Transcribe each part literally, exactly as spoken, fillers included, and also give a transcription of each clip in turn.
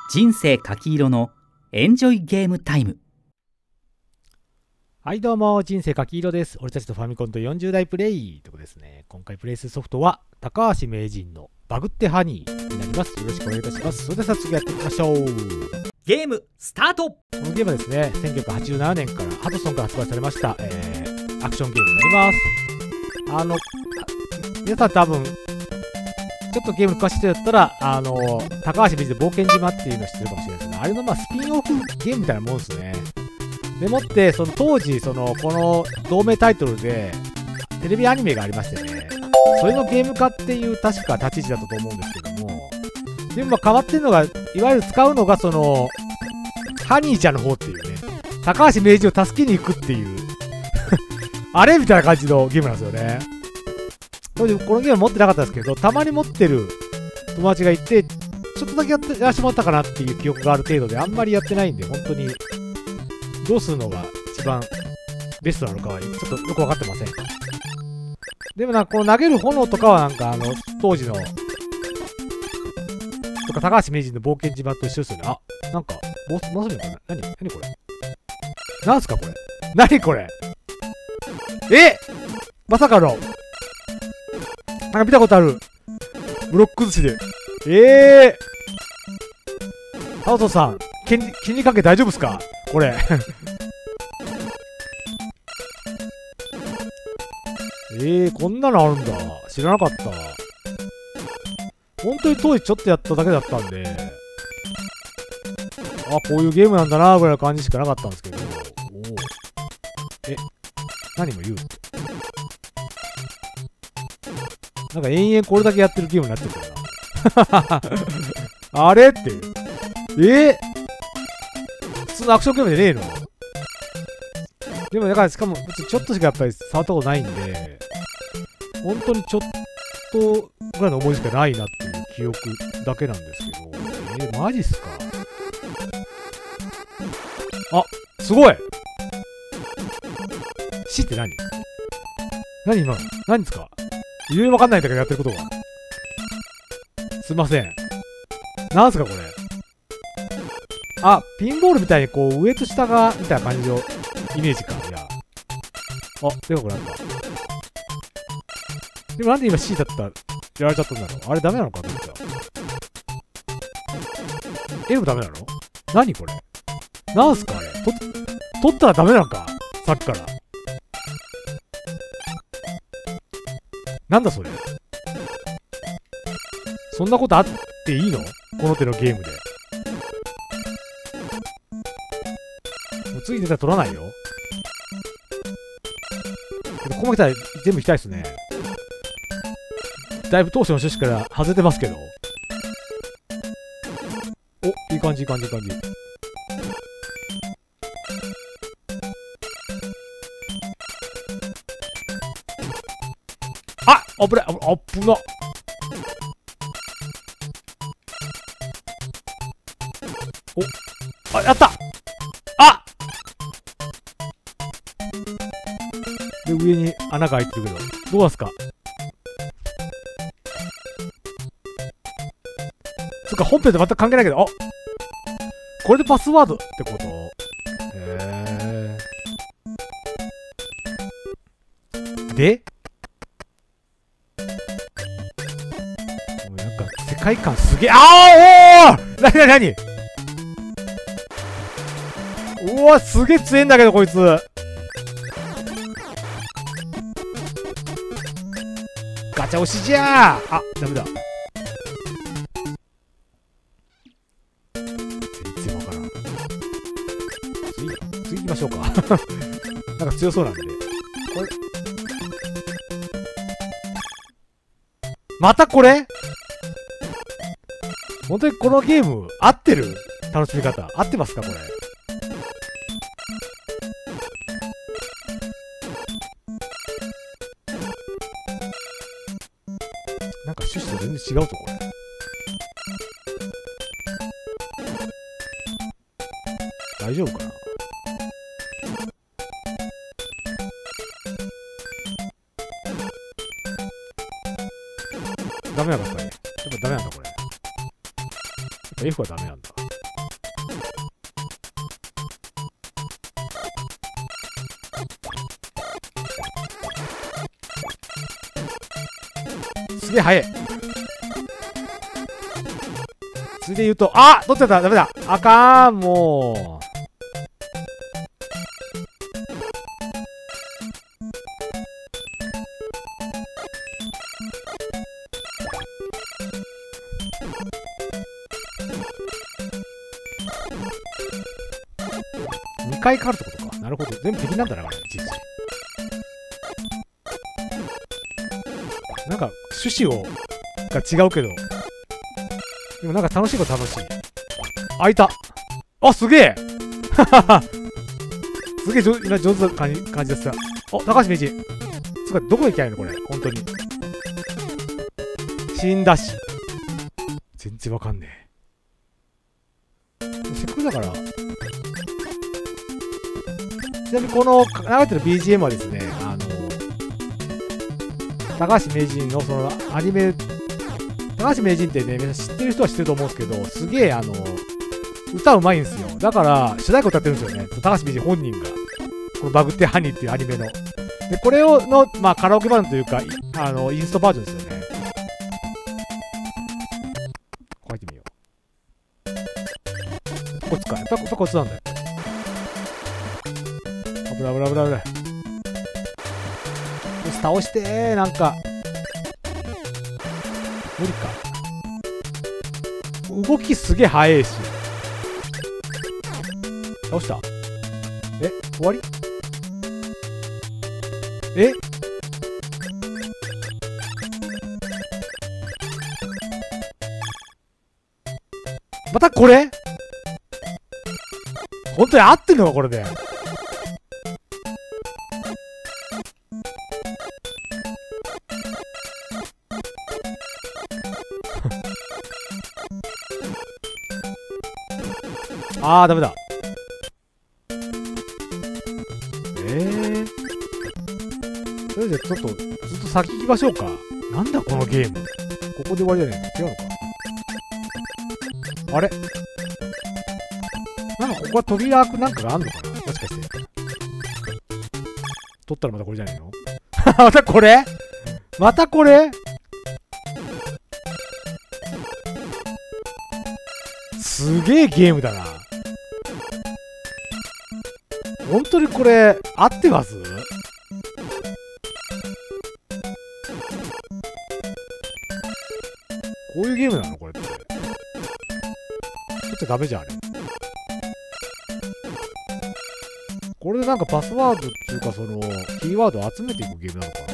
人生柿色のエンジョイゲームタイム。 はいどうも、人生柿色です。俺たちとファミコンとよんじゅう代プレイということですね。今回プレイするソフトは高橋名人のバグってハニーになります。よろしくお願いいたします。それでは早速やっていきましょう。 ゲームスタート。 このゲームはですね、せんきゅうひゃくはちじゅうななねんからハドソンから発売されました、えー、アクションゲームになります。あの皆さん多分ちょっとゲーム詳しい人だったら、あの高橋名人の冒険島っていうのを知ってるかもしれないですね。あれのまあスピンオフゲームみたいなもんですね。でもってその当時そのこの同名タイトルでテレビアニメがありましてね、それのゲーム化っていう確か立ち位置だったと思うんですけども、でもまあ変わってるのが、いわゆる使うのがそのハニーちゃんの方っていうね、高橋名人を助けに行くっていうあれみたいな感じのゲームなんですよね。当時このゲーム持ってなかったですけど、たまに持ってる友達がいて、ちょっとだけやってやらしてもらったかなっていう記憶がある程度で、あんまりやってないんで、本当にどうするのが一番ベストなのかはちょっとよく分かってません。でもなんかこの投げる炎とかはなんかあの当時のとか高橋名人の冒険島と一緒ですよね。あ、なんかもうもうすぐかな。何何これ。なんすかこれ。何これ。え、まさかのなんか見たことあるブロック寿司で。ええー、ハオトさん、気に気にかけ大丈夫っすかこれえー、こんなのあるんだ。知らなかった。本当に当時ちょっとやっただけだったんで、あ、こういうゲームなんだなーぐらいの感じしかなかったんですけど。おえ、何も言うって。なんか延々これだけやってるゲームになってるからな。あれって。えー、普通のアクションゲームじゃねえの？でもだからしかもちょっとしかやっぱり触ったことないんで、本当にちょっとぐらいの思いしかないなっていう記憶だけなんですけど。えー、マジっすか？あ、すごい！ C って何？何今の？何ですか？いろいろわかんないんだけどやってることが。すいません。なんすかこれ。あ、ピンボールみたいにこう上と下が、みたいな感じのイメージか。いや。あ、でかくなった。でもなんで今 C だったらやられちゃったんだろう。あれダメなのかと思った。F ダメなの？何これ。なんすかあれ。と、取ったらダメなのかさっきから。なんだそれ。そんなことあっていいの？この手のゲームで。もう次出たら取らないよ。けどここまで来たら全部行きたいっすね。だいぶ当初の趣旨から外れてますけど。お、いい感じいい感じいい感じ。あ、危ない、あぶな。お、あ、やった。あ、で、上に穴が開いてるけど、どうなんすか。そっか、本編と全く関係ないけど、あ、これでパスワードってこと？へー。でなんか世界観すげえ。あーおーなになになに。うわすげえ強えんだけどこいつ。ガチャ押しじゃー。あ、ダメだ。全然わからん。次次行きましょうかなんか強そうなんで。これまたこれ？本当にこのゲーム合ってる？楽しみ方合ってますかこれ。なんか趣旨と全然違うぞこれ。大丈夫かな。ダメなのかね。やっぱダメなんだこれ。F はダメなんだ。 すげえ速い。ついで言うと、あ取っちゃった、ダメだ。あかん、もう。にかいかかるってことか。なるほど。全部敵なんだな、これ。いちいち。なんか、趣旨を、が違うけど。でもなんか楽しいこと楽しい。開いた。あ、すげえすげえ上今上手な感じ、感じですが。お、高橋名人。すごい、どこ行きゃいいのこれ。本当に。死んだし。全然わかんねえ。せっかくだから、ちなみにこの流れてる ビージーエム はですね、あの、高橋名人のそのアニメ、高橋名人ってね、皆さん知ってる人は知ってると思うんですけど、すげえあの、歌うまいんですよ。だから、主題歌歌ってるんですよね。高橋名人本人が。このバグってハニーっていうアニメの。で、これをの、まあカラオケ版というか、あの、インストバージョンですよね。書いてみよう。こっちか。やっぱ、やっぱこっちなんだよ。危ない危ない危ない危ない。よし、倒してー、なんか。無理か。動きすげえ速いし。倒した。え、終わり？え？またこれ？本当に合ってんのかこれで。あー、ダメだ。えー。とりあえずちょっと、ずっと先行きましょうか。なんだこのゲーム。ここで終わりじゃねえの？違うのか。あれ？なんかここは扉開くなんかがあんのかな？もしかして。取ったらまたこれじゃねえの？またこれ？またこれ？すげえゲームだな。本当にこれ、合ってます？こういうゲームなのこれって。取っちゃダメじゃん、あれ。これでなんかパスワードっていうかその、キーワードを集めていくゲームなのかな？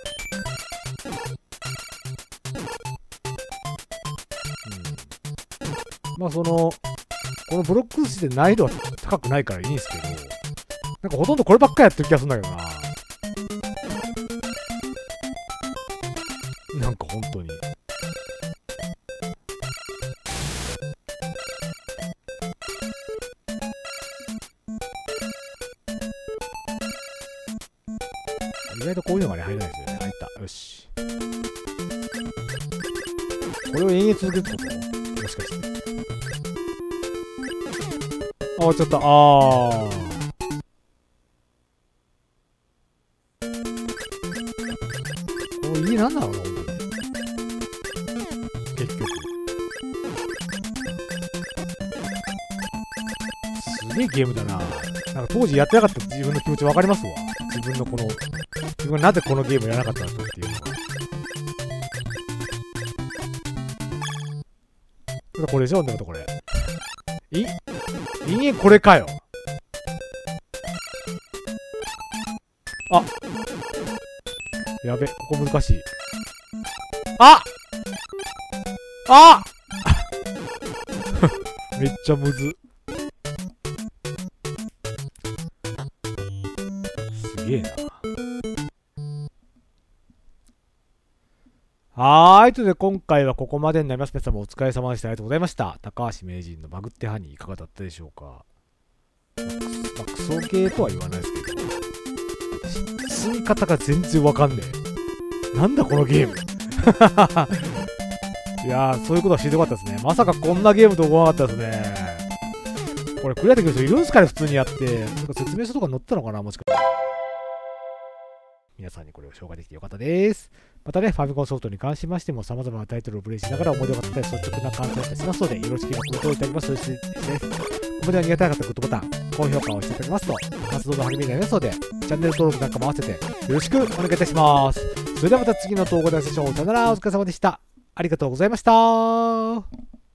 うん。まあその、このブロック寿司で難易度は高くないからいいんですけど、なんかほとんどこればっかりやってる気がするんだけどな。なんか本当に。意外とこういうのがね、入らないですよね。入った。よし。これを延々続けるってこと？もしかして。あ、終わっちゃった。あー。家なんだろうな、本当に。結局。すげえゲームだな。なんか当時やってなかった自分の気持ち分かりますわ。自分のこの、自分がなぜこのゲームをやらなかったのかっていうのが。ただこれでしょ、なんかこれ。い、人間これかよ。あ、やべ、ここ難しい。ああめっちゃむず。すげえな。はーい。ということで、今回はここまでになります。皆様お疲れ様でした。ありがとうございました。高橋名人のバグってハニーいかがだったでしょうか。まあ、クソゲーとは言わないですけど、進み方が全然わかんねえ。なんだこのゲーム。いやー、そういうことは知りたかったですね。まさかこんなゲームと思わなかったですね。これクリアできる人いるんすかね、普通にやって。なんか説明書とか載ったのかな、もしかして。 皆さんにこれを紹介できてよかったです。またね、ファミコンソフトに関しましても様々なタイトルをプレイしながら思い出があったり率直な感想をいたしますので、よろしければコメントをいただきます。そうです。ここでは苦手なかったグッドボタン、高評価をしていただきますと、活動の励みになりますので、チャンネル登録なんかも合わせてよろしくお願いいたします。それではまた次の動画でお会いしましょう。さよなら、お疲れ様でした。ありがとうございました。 こ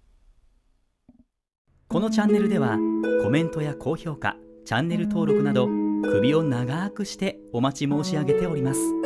のチャンネルではコメントや高評価、チャンネル登録など首を長くしてお待ち申し上げております。